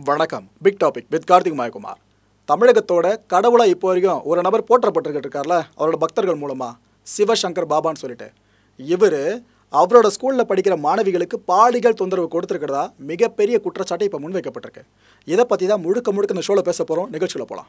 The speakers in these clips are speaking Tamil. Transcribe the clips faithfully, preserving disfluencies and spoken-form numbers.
வணக்கம். Big topic with Karthik Mayakumar. தமிழகத்தோட கடவுளா இப்போ வரைக்கும் ஒரு நபர் போற்றப்பட்டிருக்கிட்டு இருக்கார்ல, அவரோட பக்தர்கள் மூலமா சிவ சங்கர் பாபான்னு சொல்லிட்டு, இவர் அவரோட ஸ்கூலில் படிக்கிற மாணவிகளுக்கு பாலியல் தொந்தரவு கொடுத்துருக்கிறதா மிகப்பெரிய குற்றச்சாட்டு இப்போ முன்வைக்கப்பட்டிருக்கு. இதை பற்றி தான் முழுக்க முழுக்க இந்த ஷோவில் பேச போகிறோம். நிகழ்ச்சியில் போகலாம்.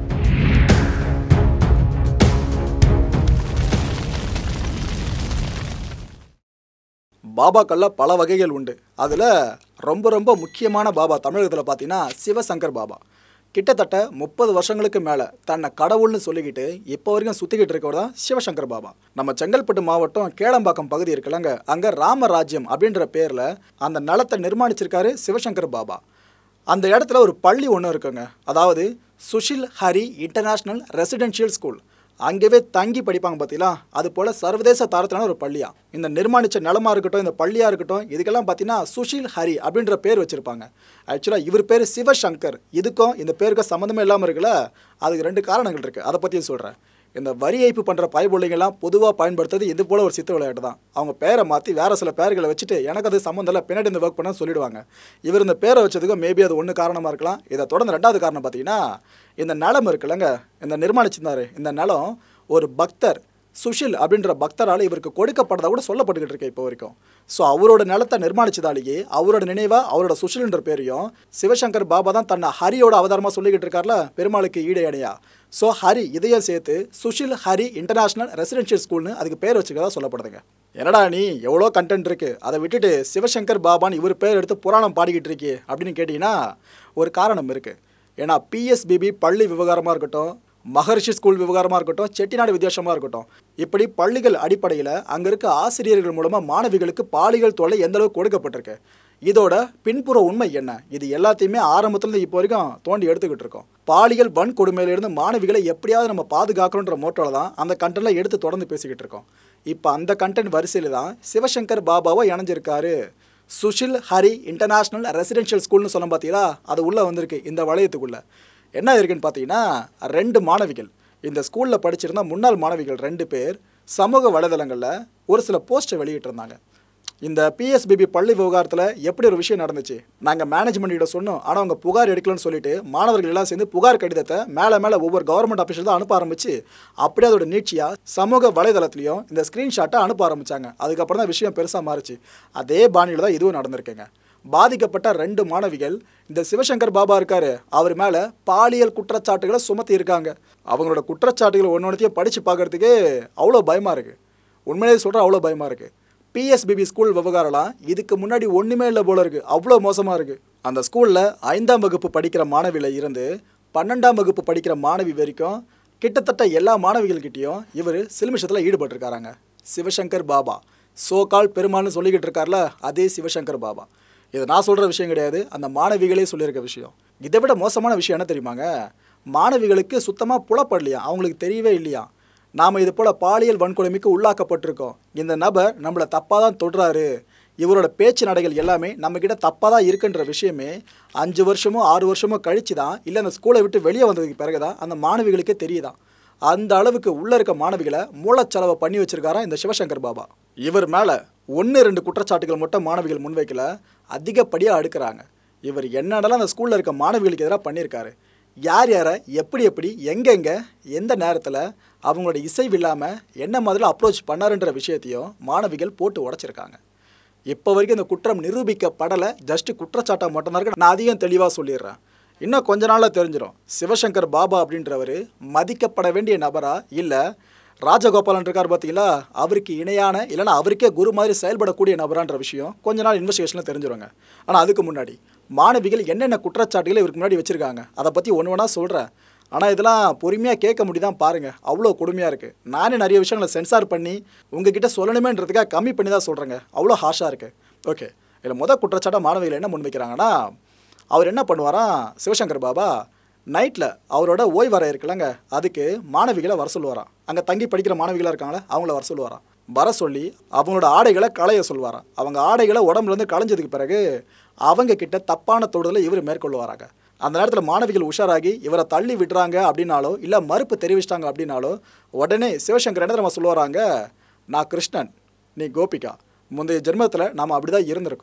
பாபாக்களில் பல வகைகள் உண்டு. அதில் ரொம்ப ரொம்ப முக்கியமான பாபா தமிழகத்தில் பார்த்தீங்கன்னா சிவசங்கர் பாபா. கிட்டத்தட்ட முப்பது வருஷங்களுக்கு மேலே தன்னை கடவுள்னு சொல்லிக்கிட்டு இப்போ வரைக்கும் சுற்றிக்கிட்டு இருக்கவர் தான் சிவசங்கர் பாபா. நம்ம செங்கல்பட்டு மாவட்டம் கேளம்பாக்கம் பகுதி இருக்குல்லங்க, அங்கே ராமராஜ்யம் அப்படின்ற பேரில் அந்த நிலத்தை நிர்மாணிச்சிருக்காரு சிவசங்கர் பாபா. அந்த இடத்துல ஒரு பள்ளி ஒன்று இருக்குங்க, அதாவது Sushil Hari international residential school. அங்கேயே தங்கி படிப்பாங்க பார்த்தீங்களா, அது போல் சர்வதேச தாரத்திலான ஒரு பள்ளியா. இந்த நிர்மாணித்த நிலமாக இருக்கட்டும், இந்த பள்ளியாக இருக்கட்டும், இதுக்கெல்லாம் பார்த்தீங்கன்னா சுஷில் ஹரி அப்படின்ற பேர் வச்சுருப்பாங்க. ஆக்சுவலாக இவர் பேர் சிவசங்கர். இதுக்கும் இந்த பேருக்கும் சம்மந்தமே இல்லாமல் இருக்குல்ல, அதுக்கு ரெண்டு காரணங்கள் இருக்குது. அதை பற்றியும் சொல்கிறேன். இந்த வரி ஏய்ப்பு பண்ணுற பயபுள்ளைங்கெல்லாம் பொதுவாக பயன்படுத்துறது இது போல் ஒரு சித்த விளையாட்டு தான். அவங்க பேரை மாற்றி வேறு சில பேர்களை வச்சுட்டு எனக்கு அது சம்மந்தம் இல்லை, பின்னாடி இந்த ஒர்க் பண்ண சொல்லிடுவாங்க. இவர் இந்த பேரை வச்சதுக்கு மேபி அது ஒன்று காரணமாக இருக்கலாம். இதை தொடர்ந்து ரெண்டாவது காரணம் பார்த்தீங்கன்னா, இந்த நிலம் இருக்குல்லங்க, இந்த நிர்மாணிச்சிருந்தாரு இந்த நிலம் ஒரு பக்தர் சுஷில் அப்படின்ற பக்தரால் இவருக்கு கொடுக்கப்பட்டதாக கூட சொல்லப்பட்டுக்கிட்டு இருக்கு இப்போ வரைக்கும். ஸோ அவரோட நிலத்தை நிர்மாணிச்சதாலேயே அவரோட நினைவாக அவரோட சுஷில்ன்ற பேரையும் சிவசங்கர் பாபா தான் தன்னை ஹரியோட அவதாரமாக சொல்லிக்கிட்டு இருக்கார்ல, பெருமாளுக்கு ஈடு இணையா. ஸோ ஹரி இதையும் சேர்த்து சுஷில் ஹரி இன்டர்நேஷ்னல் ரெசிடென்ஷியல் ஸ்கூல்னு அதுக்கு பேர் வச்சுக்கிறதா சொல்லப்படுதுங்க. என்னடா நீ எவ்வளோ கண்டென்ட் இருக்குது, அதை விட்டுட்டு சிவசங்கர் பாபான்னு இவர் பேர் எடுத்து புராணம் பாடிக்கிட்டு இருக்கே அப்படின்னு கேட்டிங்கன்னா ஒரு காரணம் இருக்குது. ஏன்னா பிஎஸ்பிபி பள்ளி விவகாரமாக இருக்கட்டும், மகர்ஷி ஸ்கூல் விவகாரமாக இருக்கட்டும், செட்டிநாடு வித்தியாசமாக இருக்கட்டும், இப்படி பள்ளிகள் அடிப்படையில் அங்கே இருக்க ஆசிரியர்கள் மூலமாக மாணவிகளுக்கு பாலியல் தொல்லை எந்த அளவுக்கு கொடுக்கப்பட்டிருக்கு. இதோட பின்புற உண்மை என்ன, இது எல்லாத்தையுமே ஆரம்பத்துலேருந்து இப்போ வரைக்கும் தோண்டி எடுத்துக்கிட்டு இருக்கோம். பாலியல் வன்கொடுமையிலிருந்து மாணவிகளை எப்படியாவது நம்ம பாதுகாக்கணுன்ற மோட்டோவில் தான் அந்த கண்டென்ட்லாம் எடுத்து தொடர்ந்து பேசிக்கிட்டு இருக்கோம். இப்போ அந்த கண்டென்ட் வரிசையில் தான் சிவசங்கர் பாபாவோ இணைஞ்சிருக்காரு. சுஷில் ஹரி இன்டர்நேஷ்னல் ரெசிடென்ஷியல் ஸ்கூல்னு சொல்ல பார்த்தீங்களா, அது உள்ளே வந்திருக்கு. இந்த வளையத்துக்குள்ளே என்ன இருக்குன்னு பார்த்தீங்கன்னா, ரெண்டு மாணவிகள் இந்த ஸ்கூலில் படிச்சிருந்த முன்னாள் மாணவிகள் ரெண்டு பேர் சமூக வலைதளங்களில் ஒரு சில போஸ்ட்டை வெளியிட்டிருந்தாங்க. இந்த பிஎஸ்பிபி பள்ளி விவகாரத்தில் எப்படி ஒரு விஷயம் நடந்துச்சு, நாங்கள் மேனேஜ்மெண்ட்டிட்ட சொன்னோம், ஆனால் அவங்க புகார் எடுக்கலன்னு சொல்லிட்டு மாணவர்கள் எல்லாம் சேர்ந்து புகார் கடிதத்தை மேலே மேலே ஒவ்வொரு கவர்மெண்ட் ஆஃபீஸில் தான் அனுப்ப ஆரம்பிச்சு, அப்படியே அதோட நீட்சியாக சமூக வலைதளத்துலையும் இந்த ஸ்க்ரீன்ஷாட்டை அனுப்ப ஆரம்பித்தாங்க. அதுக்கப்புறம் தான் விஷயம் பெருசாக மாறிச்சு. அதே பாணியில் தான் இதுவும் நடந்திருக்குங்க. பாதிக்கப்பட்ட ரெண்டு மாணவிகள் இந்த சிவசங்கர் பாபா இருக்காரு, அவர் மேலே பாலியல் குற்றச்சாட்டுகளை சுமத்தி இருக்காங்க. அவங்களோட குற்றச்சாட்டுகளை ஒன்று ஒன்றுத்தையும் படித்து பார்க்குறதுக்கு அவ்வளோ பயமாக இருக்குது. உண்மையிலேயே சொல்கிற அவ்வளோ பயமாக இருக்குது. பிஎஸ்பிபி ஸ்கூல் விவகாரம்லாம் இதுக்கு முன்னாடி ஒன்றுமே இல்லை போல இருக்குது, அவ்வளோ மோசமாக இருக்குது. அந்த ஸ்கூலில் ஐந்தாம் வகுப்பு படிக்கிற மாணவியில் இருந்து பன்னெண்டாம் வகுப்பு படிக்கிற மாணவி வரைக்கும் கிட்டத்தட்ட எல்லா மாணவிகள்கிட்டையும் இவர் சிலுமிஷத்தில் ஈடுபட்டிருக்காராங்க. சிவசங்கர் பாபா சோகால் பெருமாள்னு சொல்லிக்கிட்டு இருக்கார்ல, அதே சிவசங்கர் பாபா. இது நான் சொல்கிற விஷயம் கிடையாது, அந்த மாணவிகளே சொல்லியிருக்க விஷயம். இதை விட மோசமான விஷயம் என்ன தெரியுமாங்க, மாணவிகளுக்கு சுத்தமாக புலப்படலையா, அவங்களுக்கு தெரியவே இல்லையா, நாம் இது போல் பாலியல் வன்கொடுமைக்கு உள்ளாக்கப்பட்டிருக்கோம், இந்த நபர் நம்மளை தப்பாக தான் தொடுறாரு, இவரோட பேச்சு நடைகள் எல்லாமே நம்மக்கிட்ட தப்பாக தான் இருக்குன்ற விஷயமே அஞ்சு வருஷமோ ஆறு வருஷமோ கழிச்சு தான், இல்லை அந்த ஸ்கூலை விட்டு வெளியே வந்ததுக்கு பிறகு தான் அந்த மாணவிகளுக்கே தெரியுதான். அந்த அளவுக்கு உள்ளே இருக்க மாணவிகளை மூலச்செலவை பண்ணி வச்சுருக்காரா இந்த சிவசங்கர் பாபா. இவர் மேலே ஒன்று ரெண்டு குற்றச்சாட்டுகள் மட்டும் மாணவிகள் முன்வைக்கல, அதிகப்படியாக அடுக்கிறாங்க. இவர் என்னடலாம் அந்த ஸ்கூலில் இருக்க மாணவிகளுக்கு எதிராக பண்ணியிருக்காரு, யார் யாரை எப்படி எப்படி எங்கெங்கே எந்த நேரத்தில் அவங்களோட இசைவு இல்லாமல் என்ன மாதிரிலாம் அப்ரோச் பண்ணாருன்ற விஷயத்தையும் மாணவிகள் போட்டு உடச்சிருக்காங்க. இப்போ வரைக்கும் இந்த குற்றம் நிரூபிக்கப்படலை, ஜஸ்ட்டு குற்றச்சாட்டாக மட்டும்தான் இருக்கு. நான் அதிகம் தெளிவாக சொல்லிடுறேன், இன்னும் கொஞ்ச நாளில் தெரிஞ்சிடும் சிவசங்கர் பாபா அப்படின்றவர் மதிக்கப்பட வேண்டிய நபரா இல்லை ராஜகோபாலன் இருக்கார் பார்த்தீங்களா, அவருக்கு இணையான இல்லைனா அவருக்கே குரு மாதிரி செயல்படக்கூடிய நபரான்ற விஷயம் கொஞ்ச நாள் இன்வெஸ்டிகேஷனில் தெரிஞ்சிருவாங்க. ஆனால் அதுக்கு முன்னாடி மாணவிகள் என்னென்ன குற்றச்சாட்டுகளை இவருக்கு முன்னாடி வச்சுருக்காங்க அதை பற்றி ஒன்று ஒன்றா சொல்கிறேன். ஆனால் இதெல்லாம் பொறுமையாக கேட்க முடியுதான் பாருங்கள், அவ்வளோ கொடுமையாக இருக்குது. நானே நிறைய விஷயங்களை சென்சார் பண்ணி உங்ககிட்ட சொல்லணுமேன்றதுக்காக கம்மி பண்ணி தான் சொல்கிறேங்க, அவ்வளோ ஹாஷாக இருக்குது. ஓகே, இதில் முதல் குற்றச்சாட்டாக மாணவிகள் என்ன முன்வைக்கிறாங்கன்னா, அவர் என்ன பண்ணுவாராம் சிவசங்கர் பாபா, நைட்டில் அவரோட ஓய்வற இருக்குல்லங்க, அதுக்கு மாணவிகளை வர சொல்லுவாராம். அங்கே தங்கி படிக்கிற மாணவிகளாக இருக்காங்களே அவங்கள வர சொல்லுவாராம். வர சொல்லி அவங்களோட ஆடைகளை களைய சொல்லுவாராம். அவங்க ஆடைகளை உடம்புலேருந்து களைஞ்சதுக்கு பிறகு அவங்க கிட்ட தப்பான தொடுதலை இவர் மேற்கொள்ளுவாராங்க. அந்த நேரத்தில் மாணவிகள் உஷாராகி இவரை தள்ளி விடுறாங்க அப்படின்னாலோ இல்லை மறுப்பு தெரிவிச்சிட்டாங்க அப்படின்னாலோ உடனே சிவசங்கர் என்ன நம்ம சொல்லுவாராங்க, நான் கிருஷ்ணன், நீ கோபிகா, முந்தைய ஜென்மத்தில் நாம் அப்படி தான் இருந்திருக்கோம்,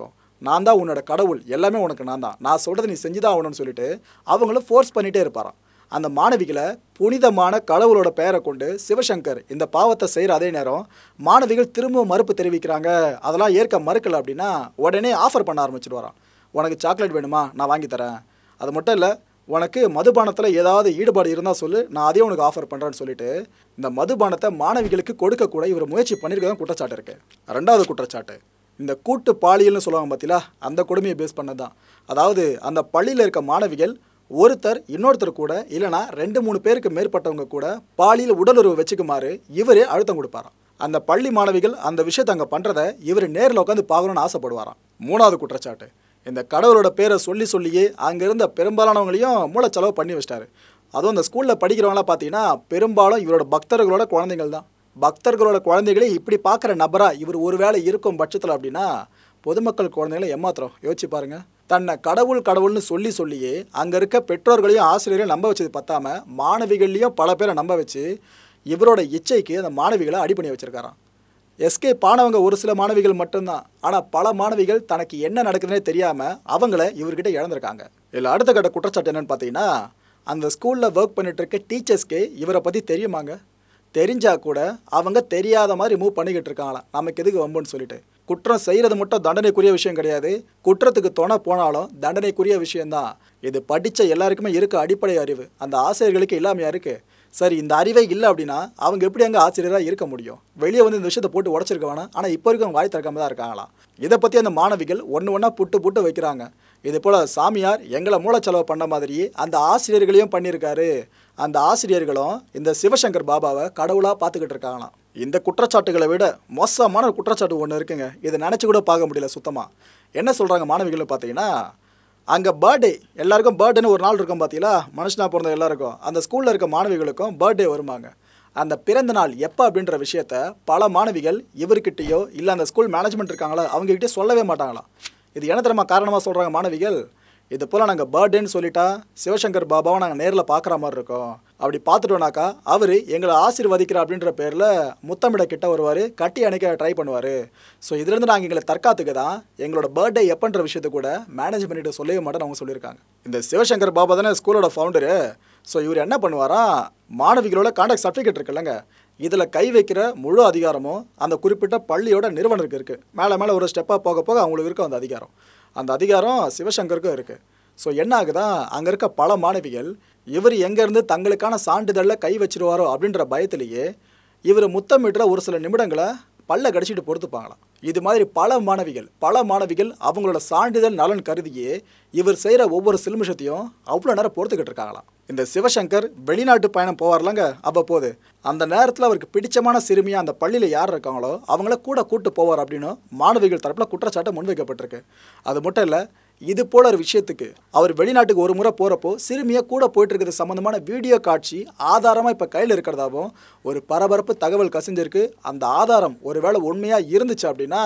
நான் தான் உன்னோட கடவுள், எல்லாமே உனக்கு நான் தான், நான் சொல்கிறத நீ செஞ்சுதான் ஆகணும்னு சொல்லிட்டு அவங்களும் ஃபோர்ஸ் பண்ணிகிட்டே இருப்பாராம். அந்த மாணவிகளை புனிதமான கடவுளோட பெயரை கொண்டு சிவசங்கர் இந்த பாவத்தை செய்கிற அதே நேரம் மாணவிகள் திரும்ப மறுப்பு தெரிவிக்கிறாங்க, அதெல்லாம் ஏற்க மறுக்கலை அப்படின்னா உடனே ஆஃபர் பண்ண ஆரம்பிச்சிடுவாராம். உனக்கு சாக்லேட் வேணுமா, நான் வாங்கி தரேன். அது மட்டும் இல்லை, உனக்கு மதுபானத்தில் ஏதாவது ஈடுபாடு இருந்தால் சொல்லு, நான் அதையும் உனக்கு ஆஃபர் பண்ணுறேன்னு சொல்லிட்டு இந்த மதுபானத்தை மாணவிகளுக்கு கொடுக்கக்கூட இவர் முயற்சி பண்ணியிருக்கதான் குற்றச்சாட்டு இருக்குது. ரெண்டாவது குற்றச்சாட்டு, இந்த கூட்டு பாலியல்னு சொல்லுவாங்க பார்த்தீங்களா, அந்த கொடுமையை பேஸ் பண்ணது தான். அதாவது அந்த பள்ளியில் இருக்க மாணவிகள் ஒருத்தர் இன்னொருத்தர் கூட இல்லைனா ரெண்டு மூணு பேருக்கு மேற்பட்டவங்க கூட பாலியல் உடலுறவு வச்சுக்குமாறு இவரே அழுத்தம் கொடுப்பாராம். அந்த பள்ளி மாணவிகள் அந்த விஷயத்தை அங்கே பண்ணுறதை இவர் நேரில் உட்காந்து பார்க்கணுன்னு ஆசைப்படுவாராம். மூணாவது குற்றச்சாட்டு, இந்த கடவுளோட பேரை சொல்லி சொல்லியே அங்கே இருந்த பெரும்பாலானவங்களையும் மூளைச்செலவு பண்ணி வச்சிட்டாரு. அதுவும் அந்த ஸ்கூலில் படிக்கிறவங்களாம் பார்த்தீங்கன்னா பெரும்பாலும் இவரோட பக்தர்களோட குழந்தைகள் தான். பக்தர்களோட குழந்தைகளே இப்படி பார்க்குற நபராக இவர் ஒரு வேளை இருக்கும் பட்சத்தில் அப்படின்னா பொதுமக்கள் குழந்தைகளை ஏமாத்திரம் யோசிச்சு பாருங்க. தன்னை கடவுள் கடவுள்னு சொல்லி சொல்லியே அங்கே இருக்க பெற்றோர்களையும் ஆசிரியரையும் நம்ப வச்சது பத்தாம மாணவிகள்லையும் பல பேரை நம்ப வச்சு இவரோட இச்சைக்கு அந்த மாணவிகளை அடி பண்ணி வச்சிருக்காராம். எஸ்கேப் ஆனவங்க ஒரு சில மாணவிகள் மட்டும்தான். ஆனால் பல மாணவிகள் தனக்கு என்ன நடக்குதுன்னே தெரியாமல் அவங்கள இவர்கிட்ட இழந்திருக்காங்க. இதில் அடுத்த கட்ட குற்றச்சாட்டு என்னன்னு பார்த்தீங்கன்னா, அந்த ஸ்கூலில் ஒர்க் பண்ணிட்டு இருக்க டீச்சர்ஸ்க்கே இவரை பற்றி தெரியுமாங்க. தெரிஞ்சால் கூட அவங்க தெரியாத மாதிரி மூவ் பண்ணிக்கிட்டு இருக்காங்களாம், நமக்கு எதுக்கு வம்புன்னு சொல்லிட்டு. குற்றம் செய்கிறது மட்டும் தண்டனைக்குரிய விஷயம் கிடையாது, குற்றத்துக்கு துணை போனாலும் தண்டனைக்குரிய விஷயந்தான். இது படித்த எல்லாருக்குமே இருக்க அடிப்படை அறிவு அந்த ஆசிரியர்களுக்கு இல்லாமையா இருக்குது. சரி, இந்த அறிவே இல்லை அப்படின்னா அவங்க எப்படி அங்கே ஆசிரியராக இருக்க முடியும்? வெளியே வந்து இந்த விஷயத்தை போட்டு உடச்சிருக்க வேணாம், ஆனால் இப்போ வரைக்கும் வாய் திறக்காம தான் இருக்காங்களாம். இதை பற்றி அந்த மாணவிகள் ஒன்று ஒன்றா புட்டு புட்டு வைக்கிறாங்க. இது போல் சாமியார் எங்களை மூளைச்செலவு பண்ண மாதிரியே அந்த ஆசிரியர்களையும் பண்ணியிருக்காரு, அந்த ஆசிரியர்களும் இந்த சிவசங்கர் பாபாவை கடவுளாக பார்த்துக்கிட்டு இருக்காங்களாம். இந்த குற்றச்சாட்டுகளை விட மோசமான ஒரு குற்றச்சாட்டு ஒன்று இருக்குங்க, இதை நினச்சி கூட பார்க்க முடியல சுத்தமாக. என்ன சொல்கிறாங்க மாணவிகள்னு பார்த்தீங்கன்னா, அங்கே பர்த்டே எல்லாருக்கும் பர்த்டேன்னு ஒரு நாள் இருக்கும் பார்த்தீங்களா, மனுஷனாக பிறந்த எல்லாருக்கும் அந்த ஸ்கூலில் இருக்க மாணவிகளுக்கும் பர்த்டே வருவாங்க. அந்த பிறந்த நாள் எப்போ அப்படின்ற விஷயத்த பல மாணவிகள் இவர்கிட்டயோ இல்லை அந்த ஸ்கூல் மேனேஜ்மெண்ட் இருக்காங்களா அவங்ககிட்டே சொல்லவே மாட்டாங்களாம். இது என்ன தெரியுமா காரணமாக சொல்கிறாங்க மாணவிகள், இது போல் நாங்கள் பர்த்டேன்னு சொல்லிட்டா சிவசங்கர் பாபாவை நாங்கள் நேரில் பார்க்குற மாதிரி இருக்கோம், அப்படி பார்த்துட்டோன்னாக்கா அவர் எங்களை ஆசீர்வதிக்கிற அப்படின்ற பேரில் முத்தமிட கிட்ட வருவார், கட்டி அணைக்க ட்ரை பண்ணுவார். ஸோ இதுலேருந்து நாங்கள் எங்களை தற்காத்துக்கு தான் எங்களோட பர்த்டே எப்போன்ற விஷயத்த கூட மேனேஜ் பண்ணிட்டு சொல்லவே மாட்டேன்னு அவங்க சொல்லியிருக்காங்க. இந்த சிவசங்கர் பாபா தானே ஸ்கூலோட ஃபவுண்டரு. ஸோ இவர் என்ன பண்ணுவாரா, மாணவிகளோட கான்டாக்ட் சர்டிஃபிகேட் இருக்குல்லங்க, இதில் கை வைக்கிற முழு அதிகாரமும் அந்த குறிப்பிட்ட பள்ளியோட நிறுவனருக்கு இருக்குது. மேலே மேலே ஒரு ஸ்டெப்பாக போக போக அவங்களுக்கு இருக்கும் அந்த அதிகாரம். அந்த அதிகாரம் சிவசங்கருக்கும் இருக்குது. ஸோ என்ன ஆகுதா, அங்கே இருக்க பல மாணவிகள் இவர் எங்கேருந்து தங்களுக்கான சான்றிதழில் கை வச்சிருவாரோ அப்படின்ற பயத்திலேயே இவர் முத்தமிடுற ஒரு சில நிமிடங்களை பல்ல கடிச்சிட்டு பொறுத்துப்பாங்களாம். இது மாதிரி பல மாணவிகள் பல மாணவிகள் அவங்களோட சான்றிதழ் நலன் கருதியே இவர் செய்கிற ஒவ்வொரு சில்மிஷத்தையும் அவ்வளோ நேரம் பொறுத்துக்கிட்டு இருக்காங்களாம். இந்த சிவசங்கர் வெளிநாட்டு பயணம் போவார்லங்க, அவ்வப்போது அந்த நேரத்தில் அவருக்கு பிடிச்சமான சிறுமியாக அந்த பள்ளியில் யார் இருக்காங்களோ அவங்கள கூட கூட்டு போவார் அப்படின்னு மாணவிகள் தரப்பில் குற்றச்சாட்டு முன்வைக்கப்பட்டிருக்கு. அது மட்டும் இல்லை, இது போல ஒரு விஷயத்துக்கு அவர் வெளிநாட்டுக்கு ஒரு முறை போகிறப்போ சிறுமியாக கூட போயிட்டு இருக்கிறது சம்மந்தமான வீடியோ காட்சி ஆதாரமாக இப்போ கையில் இருக்கிறதாவும் ஒரு பரபரப்பு தகவல் கசிஞ்சிருக்கு. அந்த ஆதாரம் ஒருவேளை உண்மையாக இருந்துச்சு அப்படின்னா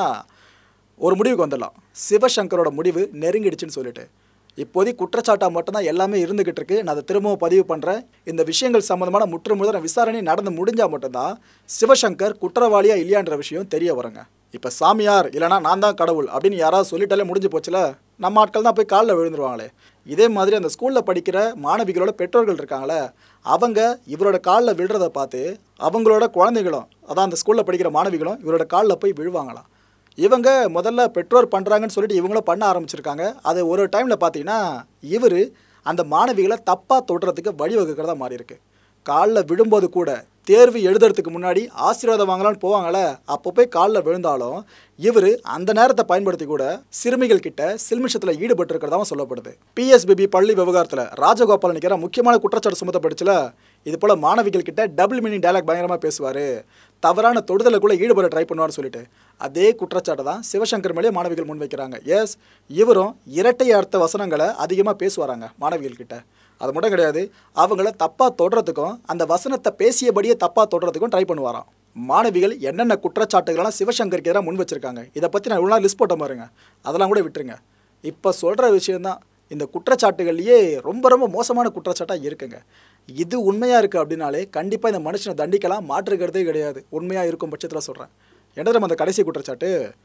ஒரு முடிவுக்கு வந்துடலாம், சிவசங்கரோட முடிவு நெருங்கிடுச்சுன்னு சொல்லிட்டு. இப்போதைக்கு குற்றச்சாட்டாக மட்டும்தான் எல்லாமே இருந்துகிட்டு இருக்கு. நான் அதை திரும்பவும் பதிவு பண்ணுறேன். இந்த விஷயங்கள் சம்மந்தமான முற்றுமுதல் விசாரணை நடந்து முடிஞ்சால் மட்டும்தான் சிவசங்கர் குற்றவாளியா இல்லையான்ற விஷயம் தெரிய வருங்க. இப்போ சாமியார் இல்லைனா நான் தான் கடவுள் அப்படின்னு யாராவது சொல்லிட்டாலே முடிஞ்சு போச்சுல, நம்ம ஆட்கள் தான் போய் காலில் விழுந்துருவாங்களே. இதே மாதிரி அந்த ஸ்கூலில் படிக்கிற மாணவிகளோட பெற்றோர்கள் இருக்காங்களே, அவங்க இவரோட காலில் விழுறதை பார்த்து அவங்களோட குழந்தைகளும் அதான் அந்த ஸ்கூலில் படிக்கிற மாணவிகளும் இவரோட காலில் போய் விழுவாங்களாம். இவங்க முதல்ல பெற்றோர் பண்ணுறாங்கன்னு சொல்லிட்டு இவங்களும் பண்ண ஆரம்பிச்சிருக்காங்க. அது ஒரு டைமில் பார்த்தீங்கன்னா இவர் அந்த மாணவிகளை தப்பாக தொடுறதுக்கு வழிவகுக்கிறதா மாறி இருக்கு. காலில் விழும்போது கூட தேர்வு எழுதுறதுக்கு முன்னாடி ஆசீர்வாதம் வாங்கலான்னு போவாங்களே, அப்போ போய் காலில் விழுந்தாலும் இவர் அந்த நேரத்தை பயன்படுத்தி கூட சிறுமிகள் கிட்ட சில்மிஷத்தில் ஈடுபட்டு இருக்கிறதாவும் சொல்லப்படுது. பிஎஸ்பிபி பள்ளி விவகாரத்தில் ராஜகோபாலன் நிற்கிற முக்கியமான குற்றச்சாட்டு சுமத்தப்படுச்சுல, இது போல் மாணவிகள் கிட்ட டபுள் மீனிங் டயலாக் பயங்கரமாக பேசுவார், தவறான தொடுதலுக்குள்ளே ஈடுபட ட்ரை பண்ணுவார்னு சொல்லிட்டு அதே குற்றச்சாட்டை தான் சிவசங்கர் மேலே மாணவிகள் முன்வைக்கிறாங்க. எஸ், இவரும் இரட்டை அர்த்த வசனங்களை அதிகமாக பேசுவாராங்க மாணவிகள் கிட்ட. அது மட்டும் கிடையாது, அவங்கள தப்பாக தொடுறதுக்கும் அந்த வசனத்தை பேசியபடியே தப்பாக தொடுறதுக்கும் ட்ரை பண்ணுவாராம். மாணவிகள் என்னென்ன குற்றச்சாட்டுகள்லாம் சிவசங்கருக்கு எதிராக முன் வச்சிருக்காங்க, இதை பற்றி நான் இவ்வளோ நாள் லிஸ்ட் போட்ட பாருங்க, அதெல்லாம் கூட விட்டுருங்க. இப்போ சொல்கிற விஷயந்தான் இந்த குற்றச்சாட்டுகள்லேயே ரொம்ப ரொம்ப மோசமான குற்றச்சாட்டாக இருக்குங்க. இது உண்மையாக இருக்குது அப்படின்னாலே கண்டிப்பாக இந்த மனுஷனை தண்டிக்கலாம், மாற்றுக்கிறதே கிடையாது. உண்மையாக இருக்கும் பட்சத்தில் சொல்கிறேன். என்ன நம்ம அந்த கடைசி குற்றச்சாட்டு,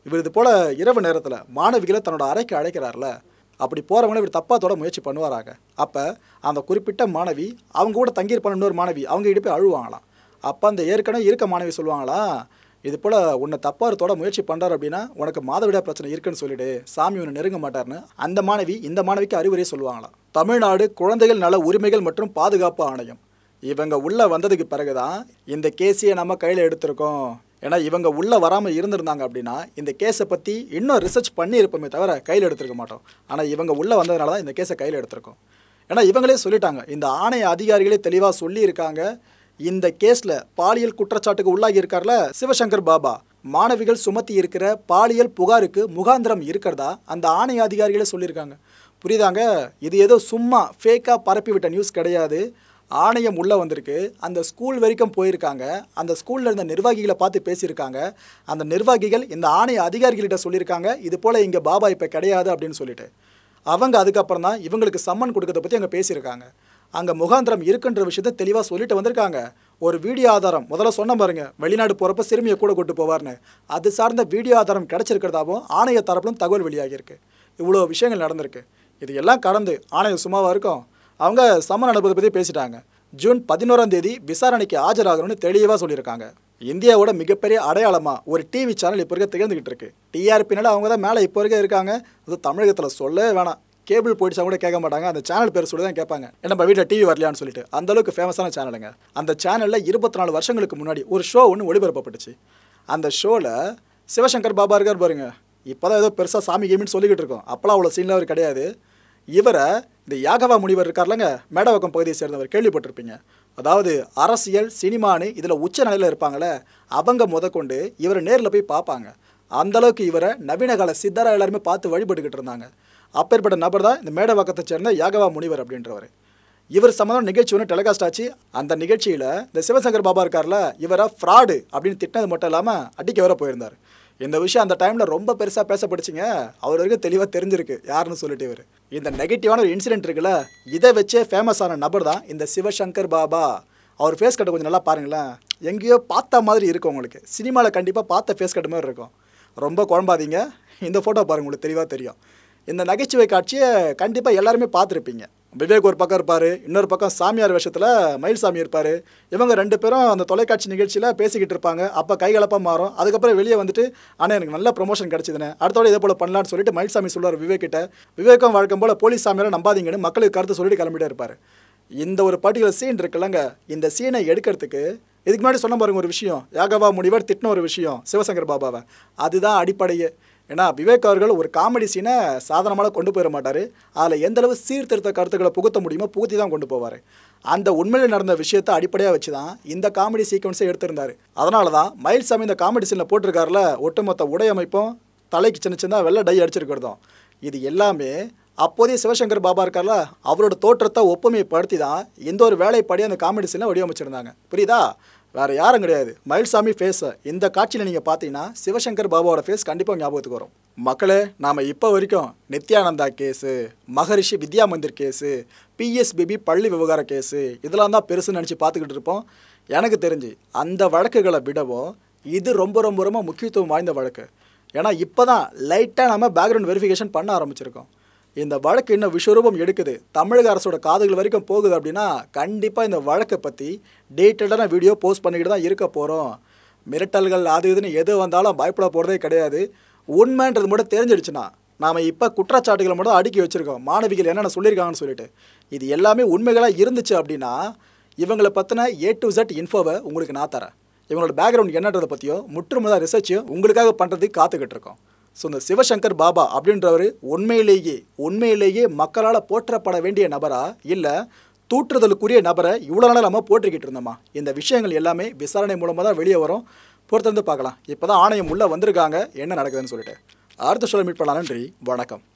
இவர் இது போல் இரவு நேரத்தில் மாணவிகளை தன்னோட அறைக்கு அழைக்கிறார்ல, அப்படி போகிறவங்கள இவர் தப்பாக தொட முயற்சி பண்ணுவாராங்க. அப்போ அந்த குறிப்பிட்ட மாணவி அவங்க கூட தங்கியிருப்பான இன்னொரு மாணவி அவங்க இட்டு போய் அழுவாங்களாம். அப்போ அந்த ஏற்கனவே இருக்க மாணவி சொல்லுவாங்களா, இது போல் உன்னை தப்பாக தொட முயற்சி பண்ணுறாரு அப்படின்னா உனக்கு மாதவிடா பிரச்சனை இருக்குன்னு சொல்லிட்டு சாமி உன்னை நெருங்க மாட்டார்னு அந்த மாணவி இந்த மாணவிக்கு அறிவுரையை சொல்லுவாங்களாம். தமிழ்நாடு குழந்தைகள் நல உரிமைகள் மற்றும் பாதுகாப்பு ஆணையம் இவங்க உள்ளே வந்ததுக்கு பிறகு தான் இந்த கேஸையை நம்ம கையில் எடுத்திருக்கோம். ஏன்னா இவங்க உள்ளே வராமல் இருந்திருந்தாங்க அப்படின்னா இந்த கேஸை பற்றி இன்னும் ரிசர்ச் பண்ணியிருப்போமே தவிர கையில் எடுத்துருக்க மாட்டோம். ஆனால் இவங்க உள்ளே வந்ததுனால தான் இந்த கேஸை கையில் எடுத்திருக்கோம். ஏன்னா இவங்களே சொல்லிட்டாங்க, இந்த ஆணைய அதிகாரிகளே தெளிவாக சொல்லியிருக்காங்க, இந்த கேஸில் பாலியல் குற்றச்சாட்டுக்கு உள்ளாகி இருக்கார்ல சிவசங்கர் பாபா, மாணவிகள் சுமத்தி இருக்கிற பாலியல் புகாருக்கு முகாந்திரம் இருக்கிறதா அந்த ஆணைய அதிகாரிகளே சொல்லியிருக்காங்க. புரியுதாங்க? இது ஏதோ சும்மா ஃபேக்காக பரப்பி விட்ட நியூஸ் கிடையாது. ஆணையம் உள்ளே வந்திருக்கு, அந்த ஸ்கூல் வரைக்கும் போயிருக்காங்க, அந்த ஸ்கூலில் இருந்த நிர்வாகிகளை பார்த்து பேசியிருக்காங்க, அந்த நிர்வாகிகள் இந்த ஆணைய அதிகாரிகள்கிட்ட சொல்லியிருக்காங்க இது போல் இங்கே பாபா இப்போ கிடையாது அப்படின்னு சொல்லிட்டு. அவங்க அதுக்கப்புறம் தான் இவங்களுக்கு சம்மன் கொடுக்கறத பற்றி அங்கே பேசியிருக்காங்க. அங்கே முகாந்திரம் இருக்குன்ற விஷயத்தை தெளிவாக சொல்லிட்டு வந்திருக்காங்க. ஒரு வீடியோ ஆதாரம் முதல்ல சொன்ன பாருங்க, வெளிநாடு போகிறப்ப சிறுமியை கூட கூட்டு போவார்னு, அது சார்ந்த வீடியோ ஆதாரம் கிடச்சிருக்கிறதாவும் ஆணைய தரப்பிலும் தகவல் வெளியாகியிருக்கு. இவ்வளோ விஷயங்கள் நடந்திருக்கு. இது எல்லாம் கடந்து ஆணையம் சும்மாவாக இருக்கும். அவங்க சம்மன் அனுப்புவதை பற்றி பேசிட்டாங்க. ஜூன் பதினோராம் தேதி விசாரணைக்கு ஆஜராகணும்னு தெளிவாக சொல்லியிருக்காங்க. இந்தியாவோட மிகப்பெரிய அடையாளமாக ஒரு டிவி சேனல் இப்போ இருக்க திகழ்ந்துக்கிட்டு இருக்கு. டிஆர்பினால அவங்க தான் மேலே இப்போ இருக்க இருக்காங்க. அது தமிழகத்தில் சொல்லவே வேணாம், கேபிள் போயிடுச்சா கூட கேட்க மாட்டாங்க, அந்த சேனல் பேர் சொல்லி தான் கேட்பாங்க, நம்ம வீட்டில் டிவி வரலையான்னு சொல்லிட்டு. அந்தளவுக்கு ஃபேமஸான சேனலுங்க. அந்த சேனலில் இருபத்தி நாலு வருஷங்களுக்கு முன்னாடி ஒரு ஷோ ஒன்று ஒளிபரப்பப்பட்டுச்சு. அந்த ஷோவில் சிவசங்கர் பாபா இருக்கார் பாருங்க, இப்போ தான் ஏதோ பெருசாக சாமி கேமின்னு சொல்லிக்கிட்டு இருக்கோம், அப்போலாம் அவ்வளோ சீனில் அவர் கிடையாது. இவரை இந்த யாகவா முனிவர் இருக்கார்லங்க, மேடவாக்கம் பகுதியை சேர்ந்தவர், கேள்விப்பட்டிருப்பீங்க. அதாவது அரசியல் சினிமானு இதில் உச்ச நிலையில் இருப்பாங்களே, அவங்க முத கொண்டு இவரை நேரில் போய் பார்ப்பாங்க. அந்தளவுக்கு இவரை நவீன கால சித்தரா எல்லாருமே பார்த்து வழிபட்டுக்கிட்டு இருந்தாங்க. அப்பேற்பட்ட நபர் தான் இந்த மேடவாக்கத்தை சேர்ந்த யாகவா முனிவர் அப்படின்றவர். இவர் சம்மந்தம் நிகழ்ச்சி ஒன்று டெலிகாஸ்ட் ஆச்சு. அந்த நிகழ்ச்சியில் இந்த சிவசங்கர் பாபா இருக்கார்ல, இவரை ஃப்ராடு அப்படின்னு திட்டினது மட்டும் இல்லாமல் அடிக்க வர போயிருந்தார். இந்த விஷயம் அந்த டைமில் ரொம்ப பெருசாக பேசப்படுச்சுங்க. அவர் வரைக்கும் தெளிவாக தெரிஞ்சிருக்கு யாருன்னு சொல்லிட்டு. இவர் இந்த நெகட்டிவான ஒரு இன்சிடென்ட் இருக்குல்ல, இதை வச்சே ஃபேமஸ் ஆன நபர் தான் இந்த சிவசங்கர் பாபா. அவர் ஃபேஸ் கட்டை கொஞ்சம் நல்லா பாருங்களேன், எங்கேயோ பார்த்த மாதிரி இருக்கும் உங்களுக்கு. சினிமாவில் கண்டிப்பாக பார்த்த ஃபேஸ் கட்டு மாதிரி இருக்கும். ரொம்ப குழம்பாதீங்க, இந்த ஃபோட்டோ பாருங்க, உங்களுக்கு தெளிவாக தெரியும். இந்த நகைச்சுவை காட்சியை கண்டிப்பாக எல்லாருமே பார்த்துருப்பீங்க. விவேக் ஒரு பக்கம் இருப்பார், இன்னொரு பக்கம் சாமியார் வேஷத்தில் மயில்சாமி இருப்பார். இவங்க ரெண்டு பேரும் அந்த தொலைக்காட்சி நிகழ்ச்சியில் பேசிக்கிட்டு இருப்பாங்க. அப்போ கைகலப்பாக மாறும். அதுக்கப்புறம் வெளியே வந்துட்டு ஆனால் எனக்கு நல்ல ப்ரொமோஷன் கிடச்சிதுன்னு அடுத்தோட இதே போல் பண்ணலான்னு சொல்லிட்டு மயில்சாமி சொல்லுவார் விவேக்கிட்ட. விவேகம் வழக்கம் போல் போலீஸ் சாமியாரை நம்பாதீங்கன்னு மக்களுக்கு கருத்து சொல்லிட்டு கிளம்பிட்டே இருப்பார். இந்த ஒரு பர்டிகுலர் சீன் இருக்குல்லங்க, இந்த சீனை எடுக்கிறதுக்கு இதுக்கு முன்னாடி சொன்ன பாருங்க ஒரு விஷயம், யாகவா முனிவர் திட்டின ஒரு விஷயம் சிவசங்கர் பாபாவை, அதுதான் அடிப்படையே. ஏன்னா விவேக் அவர்கள் ஒரு காமெடி சீனை சாதாரணமாக கொண்டு போயிட மாட்டார். அதில் எந்தளவு சீர்திருத்த கருத்துக்களை புகுத்த முடியுமோ புகுத்தி தான் கொண்டு போவார். அந்த உண்மையில் நடந்த விஷயத்தை அடிப்படையாக வச்சு தான் இந்த காமெடி சீக்வன்ஸை எடுத்திருந்தார். அதனால தான் மயில்சாமி இந்த காமெடி சீனில் போட்டிருக்காருல, ஒட்டுமொத்த உடையமைப்பும் தலைக்கு சின்ன சின்ன வெள்ளை டை அடிச்சிருக்கிறதும், இது எல்லாமே அப்போதைய சிவசங்கர் பாபா இருக்கார்ல, அவரோட தோற்றத்தை ஒப்புமைப்படுத்தி தான் இந்த ஒரு வேலைப்படி அந்த காமெடி சீனை வடிவமைச்சிருந்தாங்க. புரியுதா? வேறு யாரும் கிடையாது, மயில்சாமி ஃபேஸை இந்த காட்சியில் நீங்கள் பார்த்தீங்கன்னா சிவசங்கர் பாபாவோட ஃபேஸ் கண்டிப்பாக ஞாபகத்துக்கு வரும். மக்களே, நாம் இப்போ வரைக்கும் Nithyananda case, Maharishi Vidya Mandir case, PSBB பள்ளி விவகார கேஸு, இதெல்லாம் தான் பெருசுன்னு நினச்சி பார்த்துக்கிட்டு இருப்போம். எனக்கு தெரிஞ்சு அந்த வழக்குகளை விடவும் இது ரொம்ப ரொம்ப ரொம்ப முக்கியத்துவம் வாய்ந்த வழக்கு. ஏன்னா இப்போ தான் லைட்டாக நம்ம பேக்ரவுண்ட் வெரிஃபிகேஷன் பண்ண ஆரம்பிச்சிருக்கோம். இந்த வழக்கு இன்னும் விஸ்வரூபம் எடுக்குது, தமிழக அரசோட காதுகள் வரைக்கும் போகுது அப்படின்னா கண்டிப்பாக இந்த வழக்கை பற்றி டீட்டெயில்டான வீடியோ போஸ்ட் பண்ணிக்கிட்டு தான் இருக்க போகிறோம். மிரட்டல்கள் அது இதுன்னு எது வந்தாலும் பயப்பட போகிறதே கிடையாது. உண்மைன்றது மட்டும் தெரிஞ்சிடுச்சுன்னா நாம் இப்போ குற்றச்சாட்டுகளை மட்டும் அடுக்கி வச்சுருக்கோம், மாணவிகள் என்னென்ன சொல்லியிருக்காங்கன்னு சொல்லிட்டு. இது எல்லாமே உண்மைகளாக இருந்துச்சு அப்படின்னா இவங்களை பற்றின ஏ டு ஜெட் இன்ஃபோவை உங்களுக்கு நான் தரேன். இவங்களோட பேக்ரவுண்ட் என்னன்றதை பற்றியும் முற்றுமுதல் ரிசர்ச்சையும் உங்களுக்காக பண்ணுறதுக்கு காத்துக்கிட்டு இருக்கோம். ஸோ இந்த சிவசங்கர் பாபா அப்படின்றவர் உண்மையிலேயே உண்மையிலேயே மக்களால் போற்றப்பட வேண்டிய நபரா இல்லை தூற்றுதலுக்குரிய நபரை இவ்வளோ நாளாக நம்ம போற்றிக்கிட்டு இருந்தோமா? இந்த விஷயங்கள் எல்லாமே விசாரணை மூலமாக தான் வெளியே வரும். பொறுத்திருந்து பார்க்கலாம். இப்போ தான் ஆணையம் உள்ளே வந்திருக்காங்க, என்ன நடக்குதுன்னு சொல்லிட்டு. அடுத்த சொல்ல மீட் பண்ணலாம். நன்றி, வணக்கம்.